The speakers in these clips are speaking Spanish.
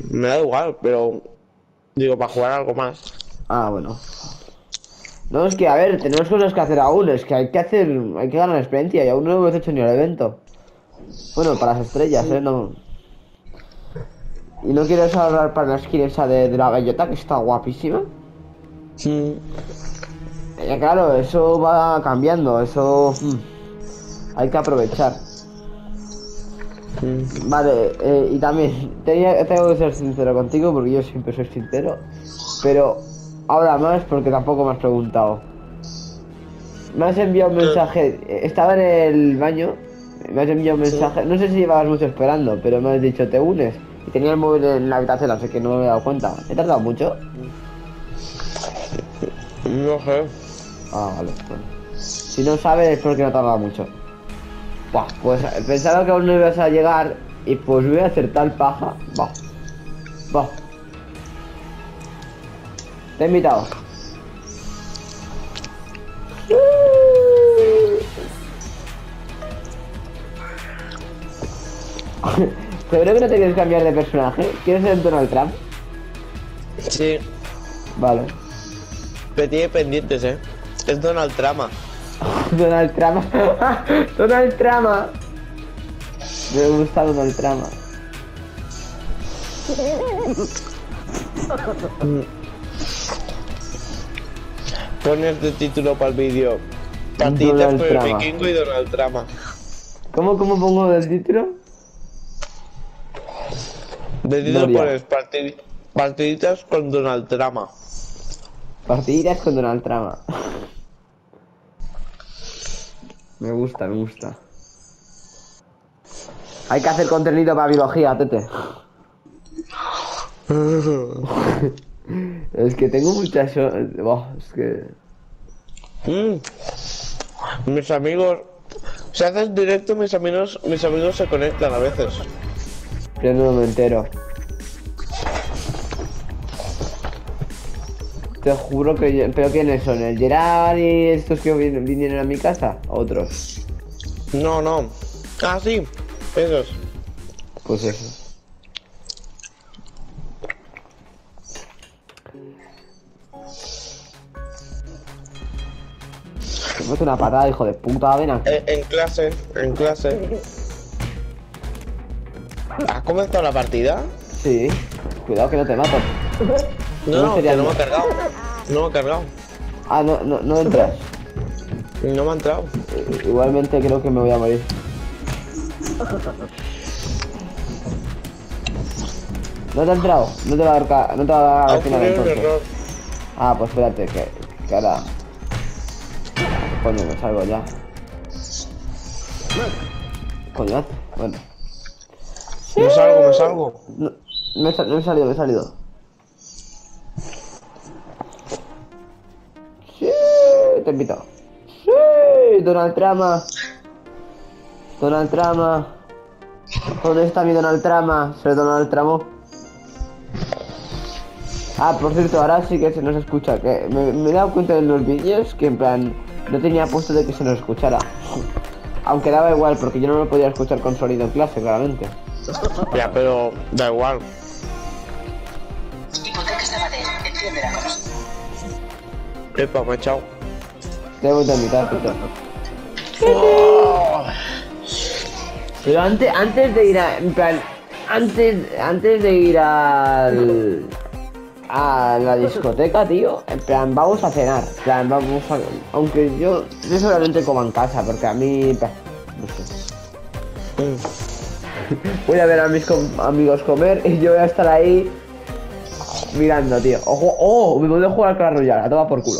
Me da igual, pero digo, para jugar algo más. Ah, bueno. No, es que, a ver, tenemos cosas que hacer aún. Es que hay que ganar experiencia y aún no hemos hecho ni el evento. Bueno, para las estrellas, No. Y no quieres ahorrar para la skin esa de la bellota, que está guapísima. Mm, Claro, eso va cambiando, eso hay que aprovechar. mm. Vale, y también tengo que ser sincero contigo porque yo siempre soy sincero, pero ahora más porque tampoco me has preguntado. Me has enviado un mensaje, estaba en el baño, me has enviado un Sí. mensaje, no sé si llevabas mucho esperando, pero me has dicho te unes y tenía el móvil en la habitación, así que no me había dado cuenta. ¿He tardado mucho? No sé. Ah, vale, bueno. Si no sabes es porque no he tardado mucho. Buah, pues pensaba que aún no ibas a llegar y pues voy a hacer tal paja. Va, va. Te he invitado. Seguro que no te quieres cambiar de personaje. ¿Quieres ser Donald Trump? Sí, Vale. pero tiene pendientes, Es Donald Trama. Donald Trump. Donald Trump. Me gusta Donald Trump. Pones de título para el vídeo. Partiditas Donald con el Trump. vikingo y Donald Trama. ¿Cómo pongo el título? De título Noria. pones partiditas con Donald Trama. Partidas con Donald Trump. Me gusta, me gusta. Hay que hacer contenido para biología, tete. Es que tengo muchas... es que... Mm, Mis amigos. Si haces directo, mis amigos se conectan a veces. Yo no me entero. Te juro que ¿pero quiénes son? ¿El Gerard y estos que vinieron a mi casa? Otros. No, no. Ah, sí. Esos. Pues eso. Te meto una patada, hijo de puta, ven aquí. En clase, en clase. ¿Has comenzado la partida? Sí. Cuidado que no te mato. No, No no, sería que no me no. ha cargado. No me ha cargado. Ah, no entras. No me ha entrado. Igualmente creo que me voy a morir. No te ha entrado. No te va a dar, no te va a dar Ha al final ocurrido un entonces. error. Ah, pues espérate, que ahora... Coño, me salgo ya. Coño, bueno. Me salgo, me salgo. No, me he salido, me he salido. Sí, te invito. Sí, Donald Trump. Donald Trump. ¿Dónde está mi Donald Trump? ¿Se Donald Trump? Ah, por cierto, ahora sí que se nos escucha. Que me he dado cuenta en los vídeos que en plan no tenía puesto de que se nos escuchara. Aunque daba igual, porque yo no lo podía escuchar con sonido en clase, claramente. Ya, pero da igual. Hipoteca Sabadell. Enciende la luz. Epa, me he echado. Te voy a invitar, Peter. Pero antes de ir a... En plan... Antes de ir a la discoteca, tío, en plan, vamos a cenar. En plan, vamos a... Aunque yo solamente como en casa, porque a mí... No sé. Voy a ver a mis amigos comer y yo voy a estar ahí mirando, tío. Ojo, oh, me voy a jugar al Clash Royale, a tomar por culo.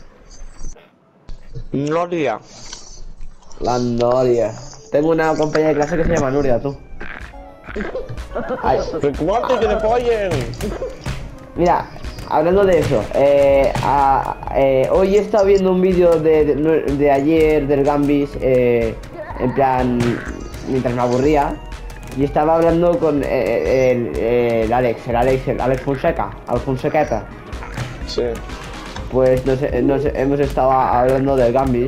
Noria. La Noria. Tengo una compañera de clase que se llama Nuria, tú. Ay, ¡Recuerda que le follen! mira, hablando de eso, hoy he estado viendo un vídeo de ayer del Gambis, en plan, mientras me aburría, y estaba hablando con el Alex Fonseca, Alfonsequeta. Sí. Pues hemos estado hablando del Gambis,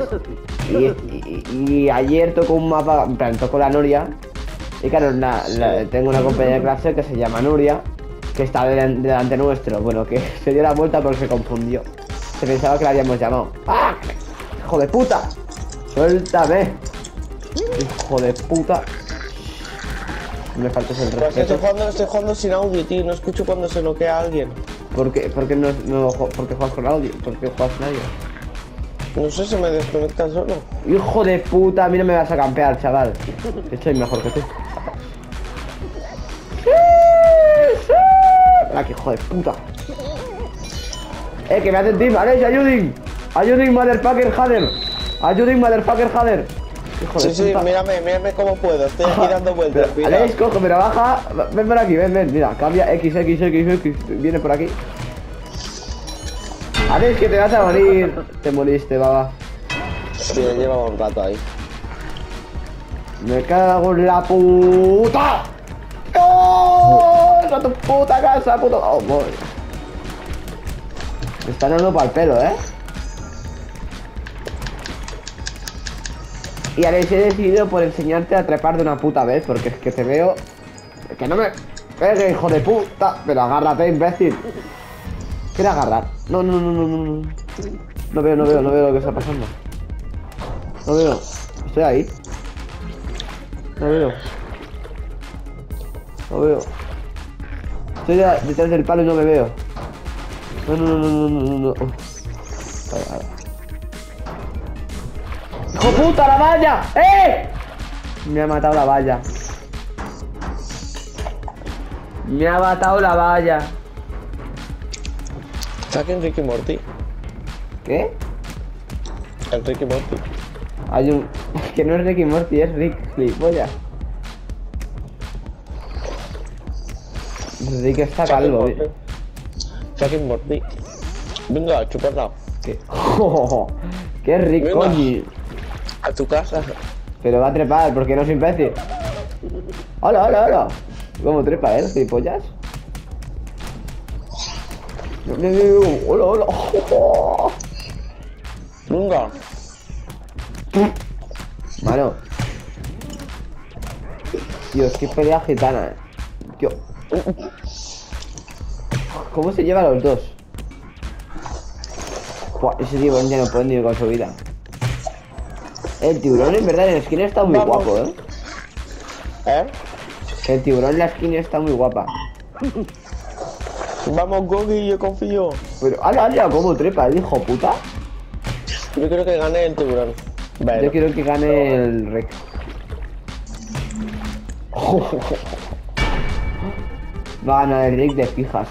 y ayer tocó un mapa, en plan, tocó la Noria, y claro, tengo una compañera de clase que se llama Nuria. Que está delante nuestro. Bueno, que se dio la vuelta pero se confundió. Se pensaba que la habíamos llamado. ¡Ah! ¡Hijo de puta! ¡Suéltame! ¡Hijo de puta! Me faltas el Pues respeto. estoy jugando sin audio, tío. No escucho cuando se noquea a alguien. ¿Por qué porque juegas con audio? ¿Por qué juegas con audio? No sé, se me desconecta solo. ¡Hijo de puta! A mí no me vas a campear, chaval. Estoy mejor que tú. ¡Ah, qué hijo de puta! Que me hacen team, ¿vale? ¡Ayudin! ¡Ayudin, motherfucker Hader! ¡Ayudin, motherfucker Hader! Hijo de Sí, puta. mírame cómo puedo. Estoy aquí dando vueltas. Pero, Alex, coge, pero baja. Ven por aquí, ven. Mira, cambia X. Viene por aquí. Alex, que te vas a morir. Te moriste, baba. Sí, lleva un rato ahí. Me cago en la puta. ¡No! ¡A tu puta casa, puto! ¡Oh, boy! Me están dando para el pelo, ¿eh? Y Alex, he decidido por enseñarte a trepar de una puta vez, porque es que te veo... ¡Que no me pegue, hijo de puta! Pero agárrate, imbécil. ¿Quiere agarrar? No. No veo lo que está pasando. No veo. Estoy ahí. No veo. Estoy detrás del palo y no me veo. No. Vale. ¡Hijo puta, la valla! ¡Eh! Me ha matado la valla. Saquen Ricky Morty. ¿Qué? El Ricky Morty. Hay un... que no es Ricky Morty, es Rick Gilipollas. Rick está calvo, ¿eh? Saquen Morty. Venga, chuparla. ¿Qué? ¿Qué Rick, Venga. coño? A tu casa. Pero va a trepar, porque no es imbécil. Hola. ¿Cómo trepa, gilipollas? Hola. Venga. Mano. Dios, qué pelea gitana, Tío. ¿Cómo se lleva a los dos? Buah, ese tiburón ya no puede ni con su vida. El tiburón en verdad en la esquina está muy Vamos. guapo, El tiburón en la esquina está muy guapa. Vamos, Gogi, yo confío. Pero, ala, ¿cómo trepa el hijo puta? Yo creo que gane el tiburón. Bueno. Yo quiero que gane el Rex. Va a ganar el Rick de fijas,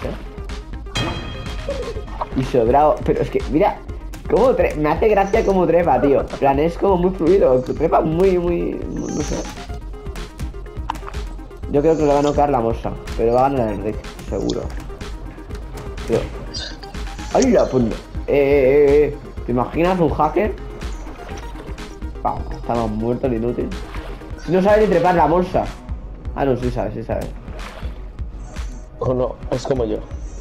Y sobrado. Pero es que, mira, cómo me hace gracia como trepa, tío. En plan, es como muy fluido. Trepa muy. No sé. Yo creo que le va a noquear la moza. Pero va a ganar el Rick, seguro. Tío. ¡Ay, la puta! ¿Te imaginas un hacker? Estamos muertos, inútil. Si no sabe ni trepar la bolsa. Ah, no, sí sabe. O no, es como yo.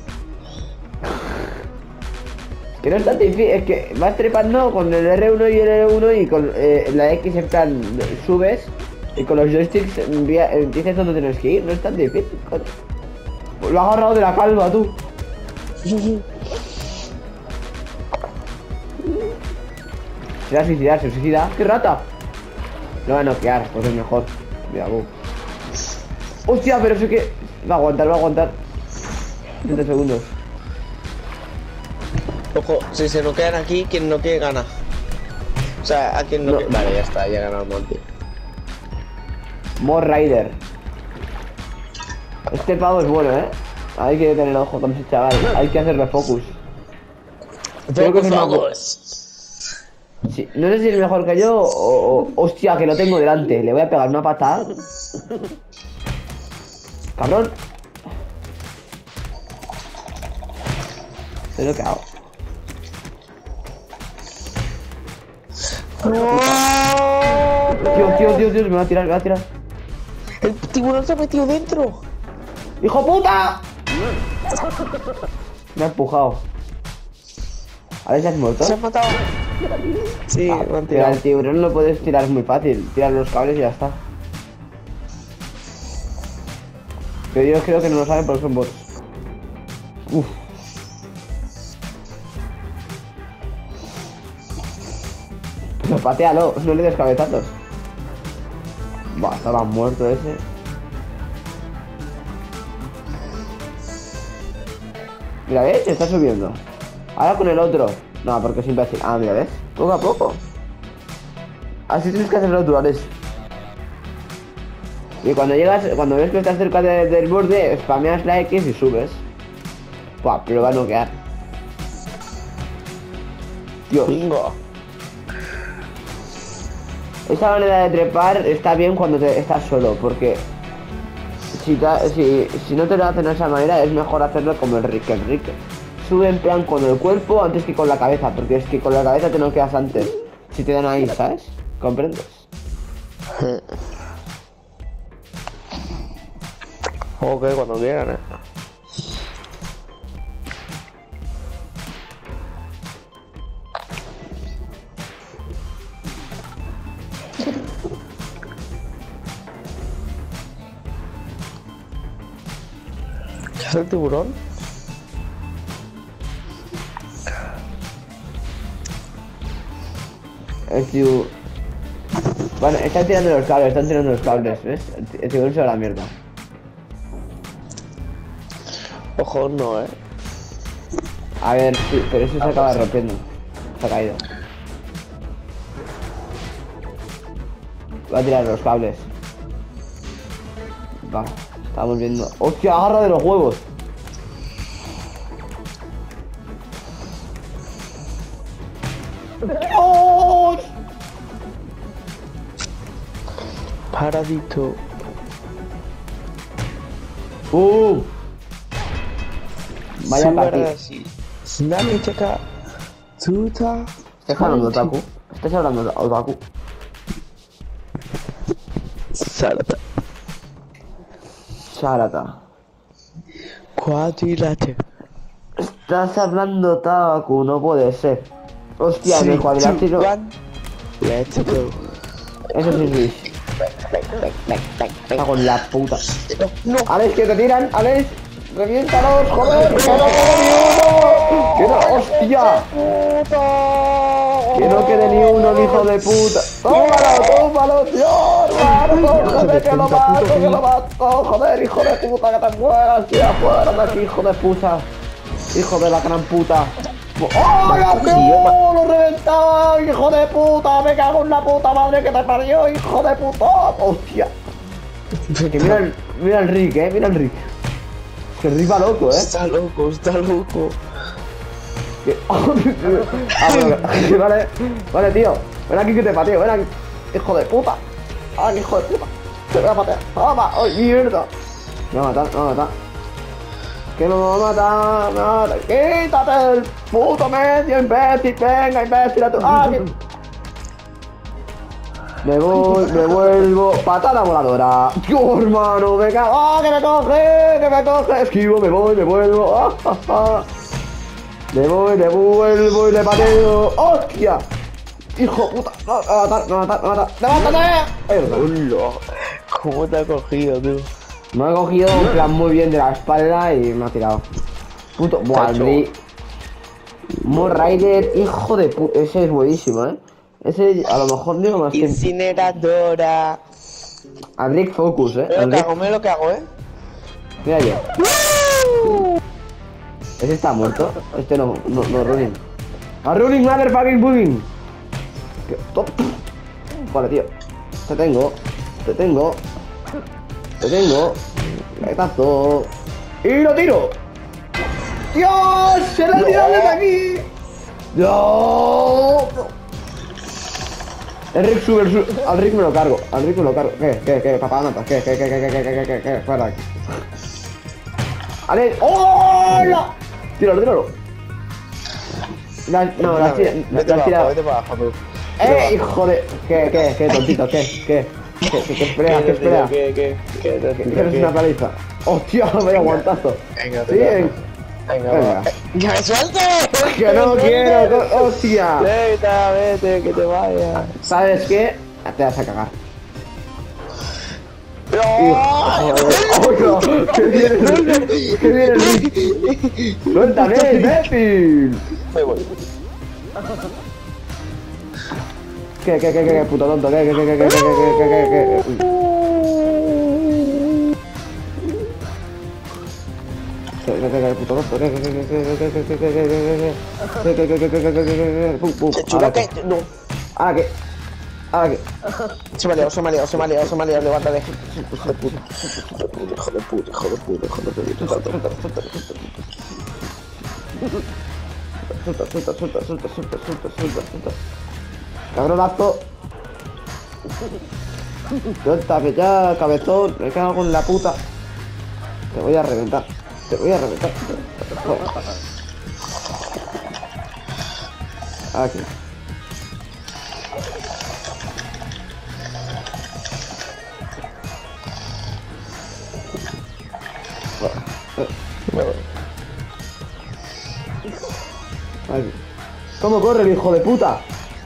Que no es tan difícil, es que vas trepando con el R1 y el L1 y con la X en plan subes y con los joysticks dices dónde tienes que ir, no es tan difícil, coño. Pues lo has agarrado de la calva, tú. Se va a suicidar, ¡qué rata! Lo va a noquear, pues es mejor. Mira, ¡hostia! Pero sé que... Va a aguantar 30 segundos. Ojo, si se noquean aquí, quien noquee gana. O sea, a quien noquee... Vale, ya está, ya ha ganado el Monty. More Rider. Este pavo es bueno, Hay que tener ojo con ese chaval. Hay que hacerle focus. Creo que es una... Sí, no sé si es mejor que yo o... Hostia, que lo tengo delante. Le voy a pegar una patada. Cabrón. ¿Pero qué hago? Dios, me va a tirar. El tiburón se ha metido dentro. ¡Hijo puta! Me ha empujado. A ver si has muerto. Se ha matado. Sí, me han Pero tirado. al tiburón lo puedes tirar muy fácil. Tirar los cables y ya está. Pero yo creo que no lo saben porque son bots. Uf. Pero patealo, no le des cabezazos. Buah, estaba muerto ese. Mira, ¿ves? Se está subiendo. Ahora con el otro. No, porque es imbécil. Ah, mira, ¿ves? Poco a poco. Así tienes que hacerlo tú, Alex. Y cuando llegas, cuando ves que estás cerca del borde, spameas la X y subes. Buah, pero va a noquear. Dios. Bingo. Esa manera de trepar está bien cuando estás solo, porque si no te lo hacen de esa manera, es mejor hacerlo como el Rick. El Rick sube en plan con el cuerpo antes que con la cabeza, porque es que con la cabeza te noqueas antes. Si te dan ahí, ¿sabes? ¿Comprendes? Ok, cuando quieran, ¿Qué hace el tiburón? El tío... Bueno, están tirando los cables, ¿ves? El tiburón se va a la mierda. Ojo, no, A ver, sí, pero eso se acaba rompiendo. Se ha caído. Va a tirar los cables. Va, estamos viendo. ¡Hostia, agarra de los huevos! ¡Dios! Paradito. Vaya para Dame checa. Tuta. ¿Estás hablando, Otaku? ¿Estás hablando, Otaku? Sarata. Charata. Cuadrilátero. Estás hablando, Otaku, no puede ser. Hostia, en el cuadrilátero. Let's go. Eso sí es Luis. Está con la puta. No. Alex, que te tiran, Alex. Reviéntalos, joder. Que no quede ni uno. Que no, hostia. Que no quede ni uno, hijo de puta. Tómalo, Dios. Joder, que lo mato, joder, hijo de puta, que te mueras, tío. Fuera de aquí, hijo de puta. Hijo de la gran puta. ¡Oh, no! ¡Lo reventaba! ¡Hijo de puta! ¡Me cago en la puta madre que te parió! ¡Hijo de puta! ¡Hostia! Que mira el Rick, mira el Rick. Es que el Rick va loco, Está loco, está loco. Vale, tío. Ven aquí que te pateo, ven aquí. ¡Hijo de puta! ¡Ay, hijo de puta! Te voy a patear. ¡Toma! ¡Ay, mierda! Me va a matar, Que me va a matar, ¡Quítate el puto medio, imbécil! ¡Venga, imbécil, a tu... ¡Ah! Me vuelvo... ¡Patada voladora! ¡Dios, hermano! ¡Me cago! ¡Ah, que me coge! Esquivo, me vuelvo... ¡Ah, ah, ah! Me vuelvo y le pateo... ¡Hostia! ¡Hijo puta! ¡No, me va a matar! ¡Levántate! ¿Cómo te ha cogido, tú? Me ha cogido en plan muy bien de la espalda y me ha tirado. Puto. Buah, Rider, hijo de puta. Ese es buenísimo, Ese a lo mejor digo más que. Incineradora. A Rick Focus, Me lo que hago, Mira yo. Ese está muerto. Este no, running. ¡A running, motherfucking bugging! Vale, tío. Te tengo. Retazo. ¡Y lo tiro! ¡Dios! ¡Se lo ha tirado desde aquí! ¡Dios! El Rick sube, al Rick me lo cargo. ¿Qué? Papanatas, ¿qué? Fuera de aquí. ¡Ale! ¡Hola! Tíralo. No, las tira. Vete para abajo, tú. Hijo de... ¿Qué, tontito? ¿Qué? ¿Qué espera? ¿Qué? ¿Quieres una paliza? ¡Hostia! ¡Vaya aguantazo! Venga, Sí, venga. ¡Ya me suelte! ¡Que no quiero! ¡Hostia! Vete, que te vayas. ¿Sabes qué? Te vas a cagar. ¡Oh, no! ¡Qué viene! ¡Qué viene, Luis! ¡Suéltame, imbécil! Me voy. ¿Qué, puto tonto? ¿Qué? Puto tonto, Se chula que... No. ¿Ahora qué? Se me ha liado, levántale. Hijo de puta. Suelta. Cabronazo. Suéltame ya, cabezón. Me cago en la puta. Te voy a reventar. Joder. Aquí. Aquí. ¿Cómo corre el hijo de puta?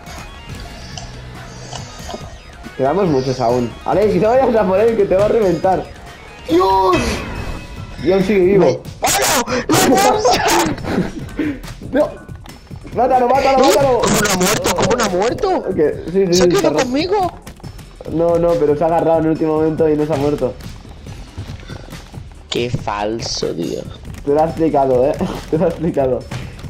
Quedamos muchos aún. Alex, si no vayas a por él, que te va a reventar. ¡Dios! Y aún sigue vivo. ¡No! ¡Mátalo! ¿Cómo no ha muerto? Sí, ¿Se ha quedado conmigo? No, pero se ha agarrado en el último momento y no se ha muerto. Qué falso, tío. Te lo ha explicado, Te lo ha explicado.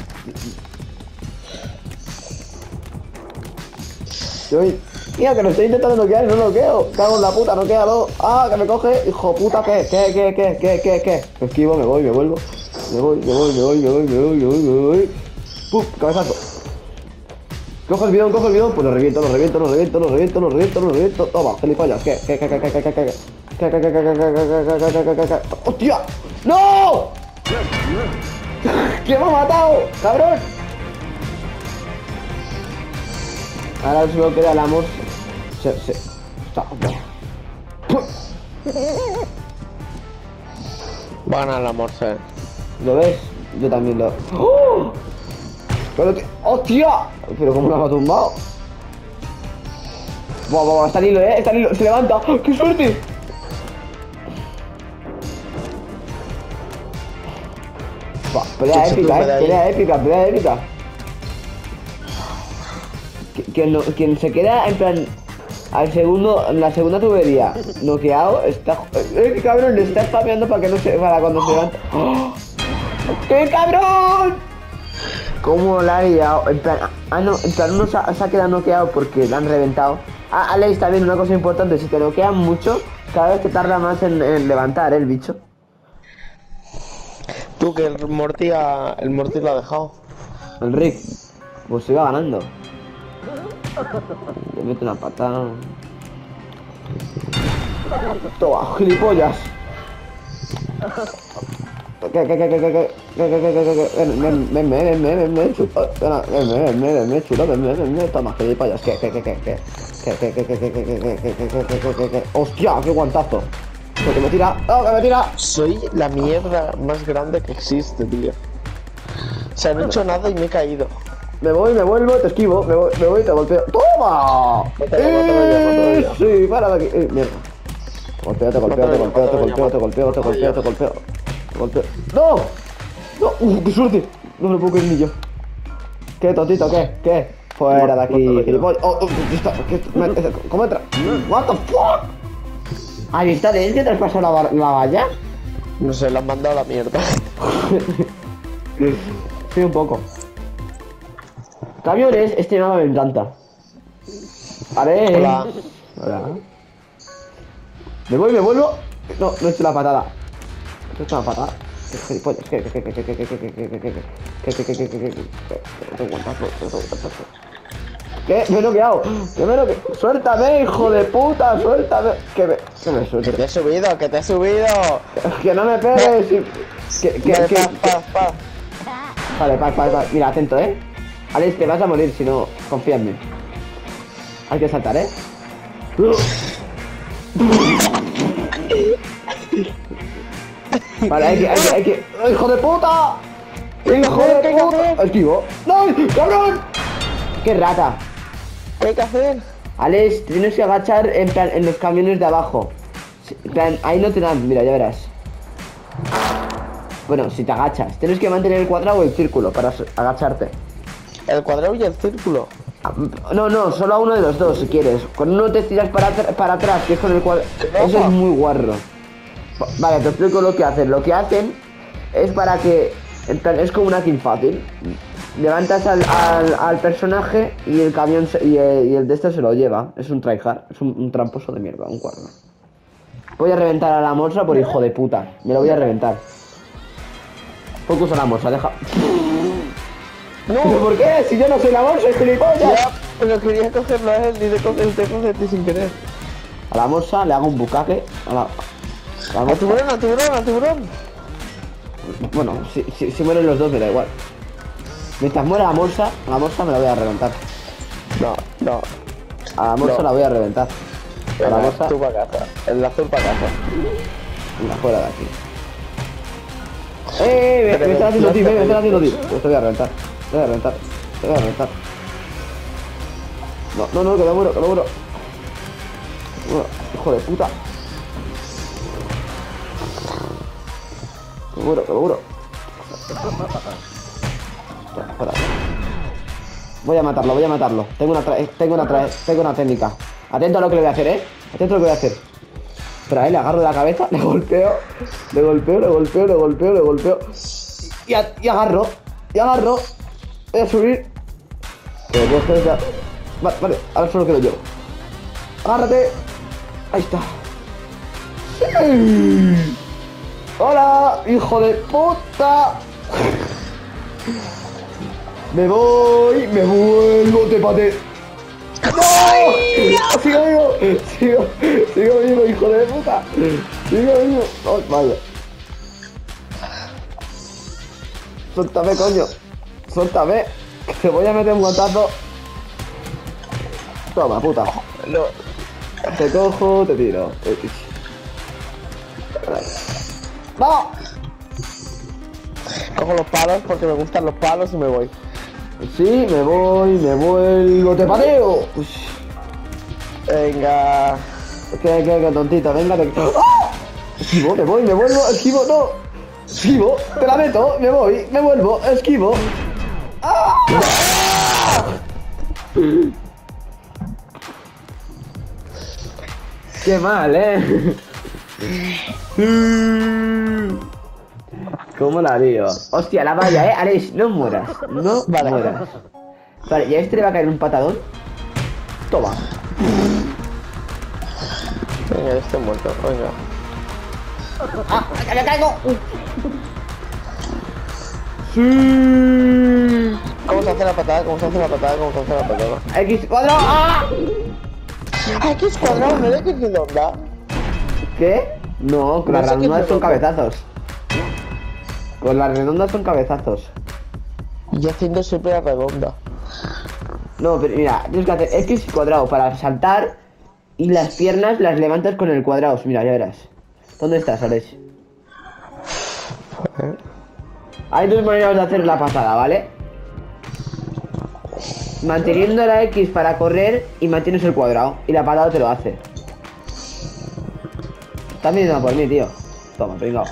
Mira, que lo estoy intentando noquear y no noqueo. Cago en la puta, noquealo. Ah, que me coge. Hijo puta, ¿qué? Me esquivo, me voy, me vuelvo. Me voy. ¡Pum! Cabezazo. Cojo el bidón. Pues lo reviento. Toma, gilipollas. ¿Qué? ¡Hostia! ¡No! ¿Quién me ha matado? ¡Cabrón! Ahora solo queda el amor. Está. Va a ganar la morse. ¿Lo ves? Yo también lo... ¡Oh! Pero ¡hostia! Pero cómo me ha tumbado. Buah, está el hilo, se levanta. ¡Qué suerte! Pelea épica. Quien se queda en plan en la segunda tubería noqueado está... cabrón, le está spameando para que no se... para cuando se levanta. ¡Oh! ¡Qué cabrón! ¿Cómo la ha liado? En plan uno se ha quedado noqueado porque le han reventado. Alex, también una cosa importante, si te noquean mucho, cada vez te tarda más en levantar el bicho. Tú, que el Morty lo ha dejado. El Rick, pues iba ganando. Le mete una patada. Toma, gilipollas. Ven, chulo, toma, gilipollas. Hostia, qué guantazo. Que me tira, que me tira. Soy la mierda más grande que existe, tío. O sea, no he hecho nada y me he caído. Me voy, me vuelvo, te esquivo, me voy y te golpeo. ¡Toma! Sí, para de aquí. Mierda. Te golpeo. ¡No! ¡No! ¡Qué suerte! No me puedo creer ni yo. ¿Qué, tontito? ¿Qué? Fuera de aquí, gilipollas. ¿Cómo entra? What the fuck? ¿Ahí está de él que te has pasado la valla? No sé, la han mandado a la mierda. Sí, un poco. Camiones, este mapa me encanta. Vale. Hola. Me vuelvo. No he hecho la patada. No he hecho la patada. Gilipollas. ¿Qué? Me he noqueado. Suéltame, hijo de puta, suéltame. Que me suelte. Que te he subido. Que no me pegues. Vale. Mira, atento, Alex, te vas a morir si no confía en mí. Hay que saltar, Vale, hay que... ¡Hijo de puta! Esquivo. ¡No! ¡Cabrón! ¡Qué rata! ¿Qué hay que hacer? Alex, tienes que agachar en los camiones de abajo. En plan, ahí no te dan, mira, ya verás. Bueno, si te agachas, tienes que mantener el cuadrado o el círculo para agacharte. El cuadrado y el círculo. No, solo a uno de los dos si quieres. Con uno te tiras para atrás, que es con el cuadrado. Eso es muy guarro. Vale, te explico lo que hacen. Lo que hacen es para que... En plan, es como una kill fácil. Levantas al personaje y el camión y el de este se lo lleva. Es un tryhard, es un tramposo de mierda, un cuerno. Voy a reventar a la morsa por hijo de puta. Me lo voy a reventar. Focus a la morsa, deja. No. ¿Pero por qué? Si yo no soy la morsa, es gilipollas. Ya, pero quería cogerlo a él y de cogerte sin querer. A la morsa le hago un bucaque. A ¡A tiburón, a tiburón, a tiburón! Bueno, si mueren los dos me da igual. Mientras muera la morsa me la voy a reventar. No. A la morsa No. la voy a reventar. A la morsa. Tú para casa. El azul para casa. Venga, fuera de aquí. Me están haciendo tip, me están haciendo tip. Pues te voy a reventar. Te voy a reventar. Te voy a reventar. No, que me muero, que me muero. Hijo de puta. Que me muero. Espera. Voy a matarlo. Tengo una técnica. Atento a lo que le voy a hacer, Atento a lo que voy a hacer. Espera, le agarro de la cabeza, le golpeo. Y agarro. Voy a subir. Vale, ahora solo quedo yo. Agárrate. Ahí está. ¡Sí! ¡Hola, hijo de puta! Me vuelvo, te paté. ¡No! Sigo vivo, hijo de puta. Sigo vivo. Oh, vaya. Suéltame, coño. Suéltame. Que te voy a meter un guantazo. Toma, puta. No. Te cojo, te tiro. ¡Vamos! Cojo los palos porque me gustan los palos y me voy. Sí, me vuelvo, te pateo. Venga. ¿Qué tontito? Venga, ¡ah! Esquivo, me vuelvo, esquivo, no. Esquivo, te la meto, me vuelvo, esquivo. ¡Ah! Qué mal, ¿Cómo la lío? Hostia, la valla, Alex, no mueras. No mueras. Vale, y a este le va a caer un patadón. Toma. Venga, estoy muerto, venga. ¡Ah! ¡Me caigo! ¡Sí! ¿Cómo se hace la patada? X cuadrado. ¡Ah! X cuadrado, ¿no es X redonda? ¿Qué? No, con las redondas son cabezazos. Con las redondas son cabezazos. Y haciendo siempre la redonda. No, pero mira, tienes que hacer X cuadrado para saltar y las piernas las levantas con el cuadrado. Mira, ya verás. ¿Dónde estás, Alex? Hay dos maneras de hacer la patada, ¿vale? Manteniendo la X para correr y mantienes el cuadrado. Y la patada te lo hace. Estás viniendo por mí, tío. Toma, pringao.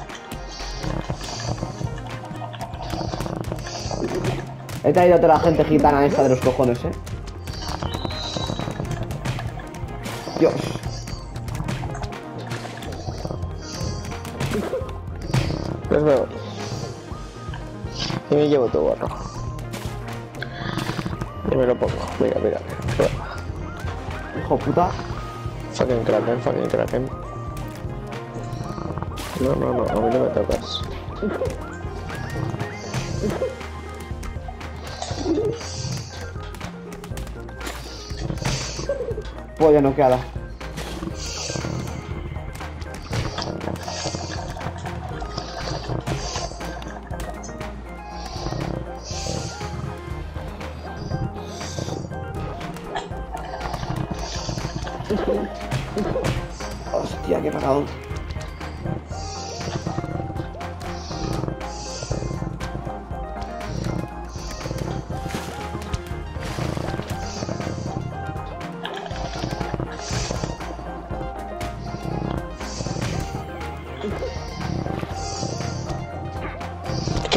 He traído a toda la gente gitana esta de los cojones, Dios. Pues me voy. Y me llevo tu gorro. Y me lo pongo. Mira. Hijo puta. Fucking Kraken. No, a mí no me tocas. Polla noqueada. Hostia, qué parado.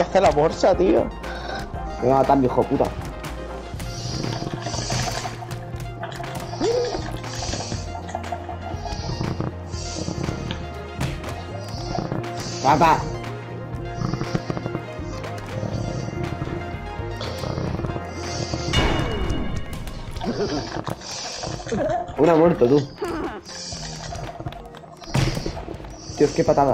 ¿Qué hace la bolsa, tío? Me voy a matar, mi hijo de puta. Papá. Una muerto, tú. Dios, qué patada.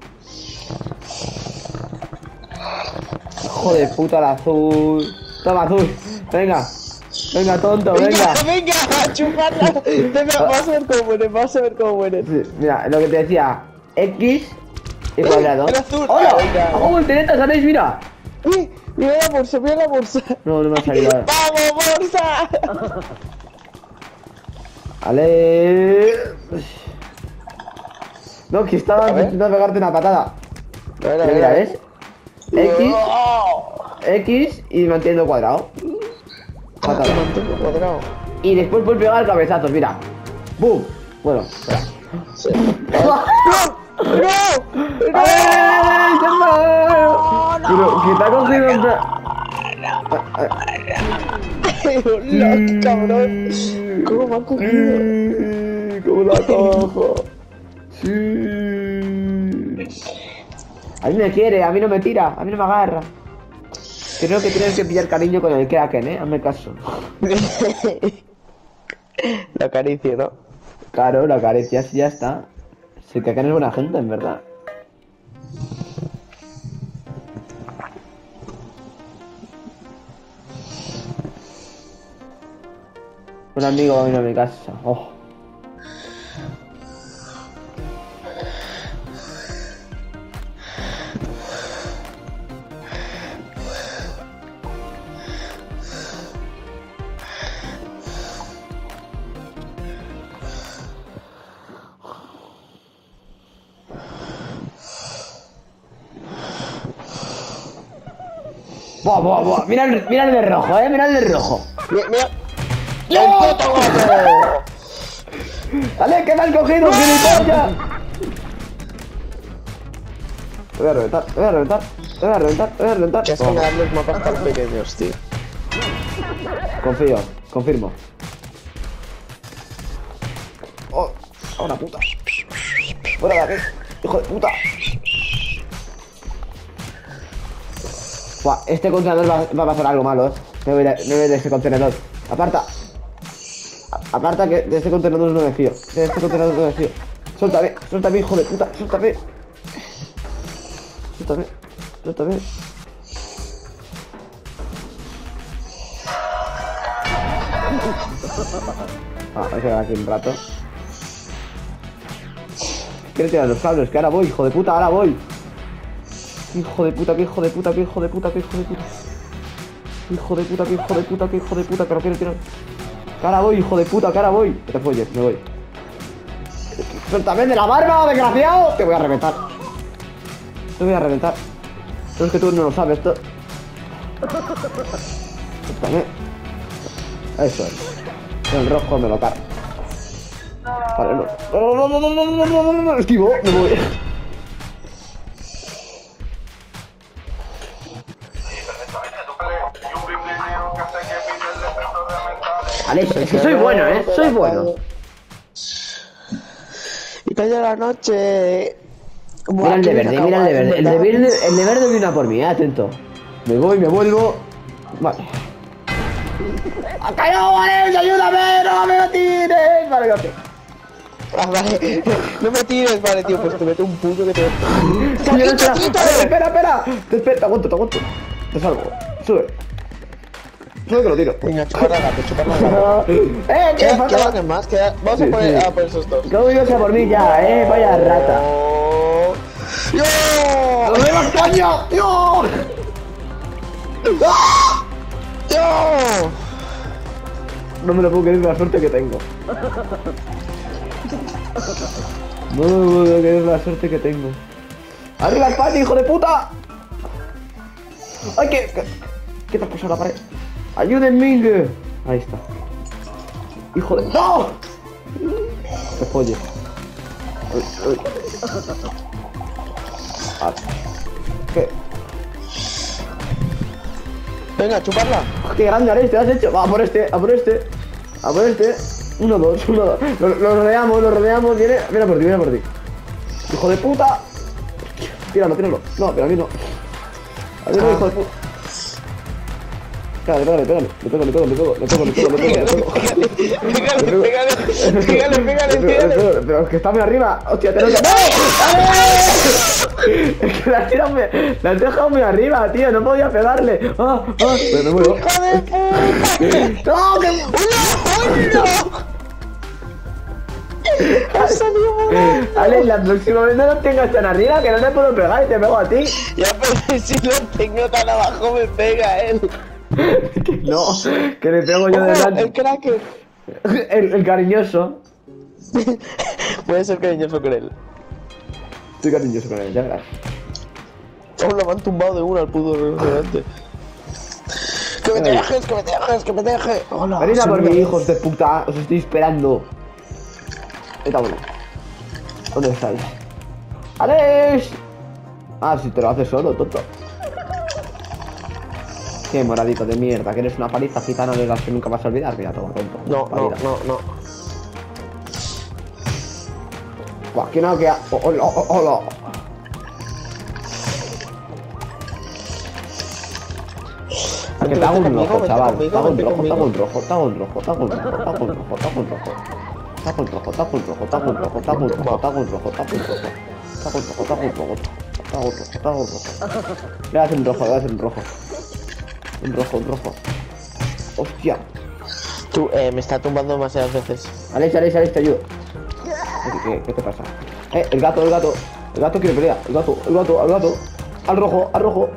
Hijo de puta, el azul. Toma, azul. Venga. Venga, tonto, venga. Venga, a chuparla. Venga, vamos a ver cómo mueres, vamos a ver cómo mueres. Sí, mira, lo que te decía. X y cuadrado. El azul. ¡Hola! Venga. ¡Hago volteretas, ¿sabéis? Mira. Uy, mira la bolsa, mira la bolsa. No, no me ha salido. ¡Vamos, bolsa! Vale. No, que estaba A ver. intentando pegarte una patada. Mira, Mira, ¿ves? X, Oh. X y manteniendo cuadrado. Patada. Te mantengo cuadrado. Y después puedes pegar cabezazos, mira. ¡Bum! Bueno, espera. Sí. ¡No! ¡No! ¡Ay, qué malo! Pero que te ha cogido en plan. ¡Hola, cabrón! ¿Cómo me ha cogido? ¿Cómo la cojo? Sí. A mí me quiere, a mí no me tira, a mí no me agarra. Creo que tienes que pillar cariño con el Kraken, hazme caso. La acaricio, ¿no? Claro, la acaricias y ya está. Si el Kraken es buena gente, en verdad. Un amigo vino a mi casa. Oh. Buah, buah, buah. Mira el de rojo, mira el de rojo. Mira. ¡El puto gato! ¡Dale, que me han cogido, gilipollas! Te voy a reventar, te voy a reventar, te voy a reventar, te voy a reventar. Que es que me dan los mapas tan pequeños, tío. Confío, confirmo. Oh, ahora puta. Fuera de aquí, hijo de puta. Buah, este contenedor va a pasar algo malo, No voy de este contenedor. Aparta. Aparta, que de este contenedor no me fío. De este contenedor no me fío. Suéltame, hijo de puta, suéltame. Suéltame. Voy a quedar aquí un rato. ¿Quieres tirar los cables? Que ahora voy, hijo de puta, ahora voy. Hijo de puta, que hijo de puta. Hijo de puta, que no quiero tirar. Que ahora voy, hijo de puta, que ahora voy. Que te folles, me voy. Suéltame de la barba, desgraciado. Te voy a reventar. Pero es que tú no lo sabes, esto. Suéltame. Eso es. El rojo me lo cargo. Vale, no. Esquivo, me voy. Alex, es que soy bueno, soy bueno. Y cayó la noche. Mira el de verde, El de verde viene a por mí, atento. Me voy, me vuelvo. Vale. ¡Ha caído, Alex! ¡Ayúdame! ¡No me tires! Vale, gracias. Ah, vale. No me tires, vale, tío, pues te meto un puto que te... Espera. Te aguanto. Te salgo. Sube que lo tiro. Venga, chuparla al gato. Queda más, vamos a poner a por esos dos. ¿Cómo ibas a por mí ya, vaya rata? ¡Yo! ¡No me das caña! ¡Yo! ¡Yo! No me lo puedo creer la suerte que tengo. No me puedo creer la suerte que tengo. ¡Arriba España, hijo de puta! ¡Ay, ¿qué te has puesto a la pared? ¡Ayúdenme! Ahí está. ¡Hijo de... ¡No! ¡Te folles! ¿Qué? Venga, chuparla. Qué grande, Alex, te has hecho. Va, a por este, a por este. A por este. 1, 2, 1, 2. Lo rodeamos. Viene por ti. Hijo de puta. Tíralo. No, pero a mí no. A mí no, hijo de puta. Pégale. Le pego. Pégale. Pero es que está muy arriba. Hostia, tengo que... ¡Dale! Es que la has dejado muy arriba, tío. No podía pegarle. Me muero. ¡Hijo de puta! ¡No! ¡Que... ¡No! Alex, la próxima vez no lo tengas tan arriba que no te puedo pegar y te pego a ti. Ya, pero si lo tengo tan abajo me pega él. No, que le pego yo delante. El cracker. El cariñoso. Puede ser cariñoso con él. Estoy cariñoso con él, ya verás. Oh, lo han tumbado de una al puto delante. Que me dejes. Hola. Venid a por mí, hijos de puta. Os estoy esperando. Está bueno. ¿Dónde estáis? ¡Alex! Si te lo haces solo, tonto. Qué moradito de mierda, que eres una paliza gitana de las que nunca vas a olvidar. Mira, todo tonto. No. Buah, que no queda. Hola. Que te hago un rojo, chaval. Te hago un rojo. Le das un rojo. Un rojo. Hostia. Tú, me está tumbando demasiadas veces. Alex, te ayudo. ¿Qué te pasa? El gato. El gato quiere pelear. El gato. Al rojo.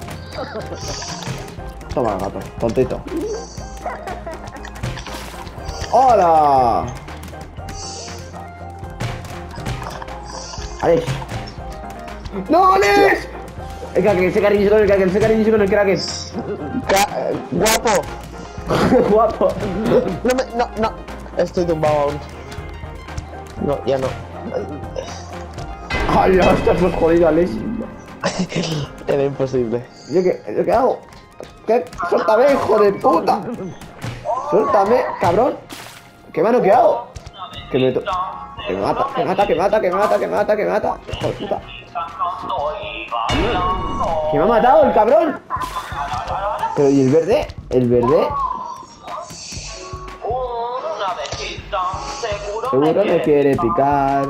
Toma, gato. Tontito. ¡Hola! Alex. ¡No, Alex! El cracker, ese cariño con el cracker. Guapo. Guapo. No. Estoy tumbado aún. No, ya no. ¡Ay, ya estás más jodido, Alex! Era imposible. ¿Yo qué hago? ¿Qué? ¡Suéltame, hijo de puta! ¡Suéltame, cabrón! ¿Qué me ha noqueado? Que me mata. Hijo de puta. ¡Que me ha matado el cabrón! Pero ¿y el verde? Seguro me quiere picar.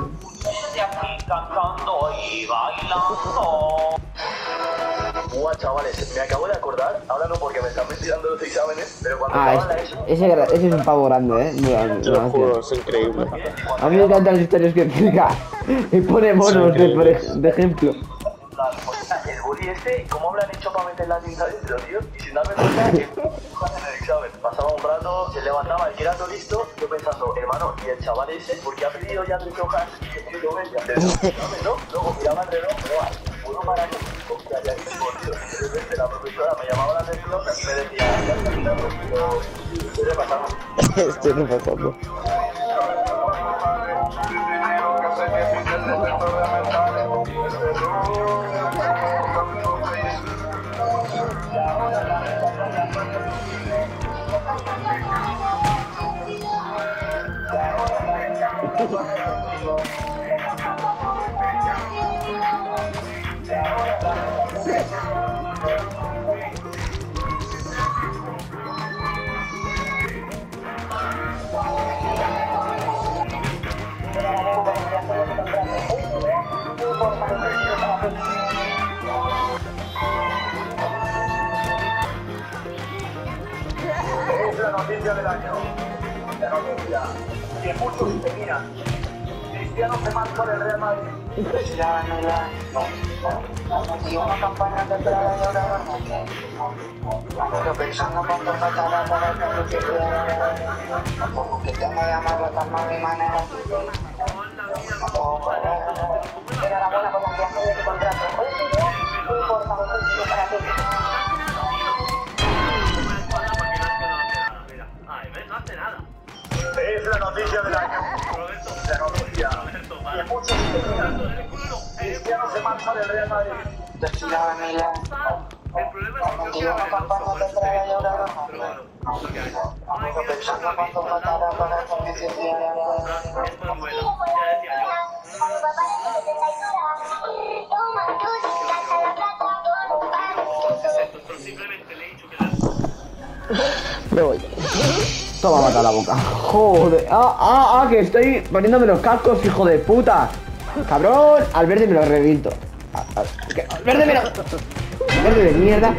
Buah, chavales, me acabo de acordar, ahora no porque me están investigando los exámenes, pero cuando estaban la ESO... ese es un pavo grande, Te lo juro, es increíble. A mí me encantan las historias que explica y pone monos de ejemplo. El bully este, ¿cómo habrán hecho para meter la tinta dentro, tío? Y sin darme cuenta que en el examen pasaba un rato, se levantaba, el que era todo listo, yo pensando, hermano, y el chaval ese, porque ha pedido ya 3 hojas, que yo venga, ¿no? Luego miraba el reloj, uno para que, hostia, ya que tengo, tío, y de repente la profesora me llamaba la atención y me decía, ya está quitando, ¿qué le pasaba? Estoy repasando. Es la noticia del año. La noticia que muchos tenían. Cristiano se marcha del Real Madrid. Y una campaña de entrada de ahora pero pensando cuando faltará para que tengo que llamarlo tan mi manera. Enhorabuena por la ampliación de tu contrato. Por favor, para ti. Es la noticia del año. La noticia que muchos tenían. Cristiano se marcha del Real Madrid. Destinado a Milán. El problema es que Activa una campana que traiga yo ahora. Pensando cuánto faltará para esta licencia. Es Manuela, ya decía yo. Pero simplemente le he dicho que la... Me voy. Toma, mata la boca. Joder. Que estoy poniéndome los cascos, hijo de puta. Cabrón, al verde me lo reviento. Al verde me lo... Verde de mierda.